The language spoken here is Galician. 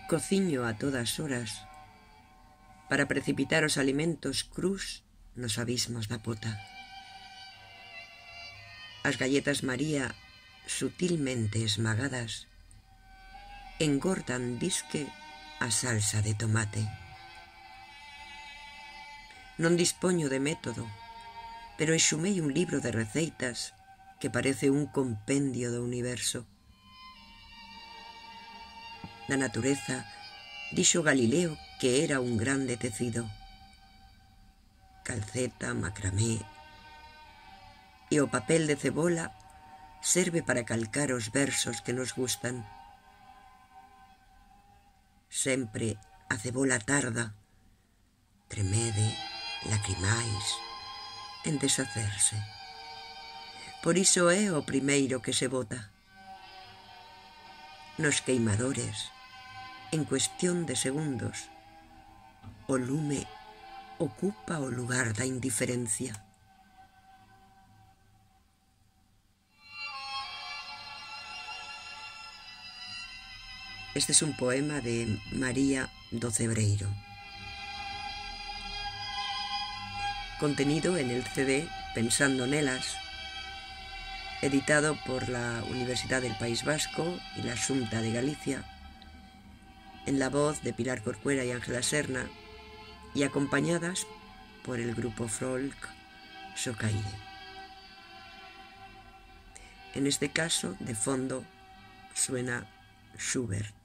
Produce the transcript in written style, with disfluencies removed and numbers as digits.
Cociño a todas horas para precipitar os alimentos crus nos abismos da pota. As galletas María, sutilmente esmagadas, engordan disque a salsa de tomate. Non dispoño de método, pero exumei un libro de receitas que parece un compendio do universo. Na natureza, dixo Galileo que era un grande tecido. Calceta, macramé, e o papel de cebola serve para calcar os versos que nos gustan. Sempre a cebola tarda, tremede, lacrimais, en deshacerse. Por iso é o primeiro que se bota. Nos queimadores, en cuestión de segundos, o lume ocupa o lugar da indiferencia. Este es un poema de María do Cebreiro, contenido en el CD Pensando Nelas, editado por la Universidad del País Vasco y la Xunta de Galicia, en la voz de Pilar Corcuera y Ángela Serna, y acompañadas por el grupo folk Socaire. En este caso, de fondo, suena Schubert.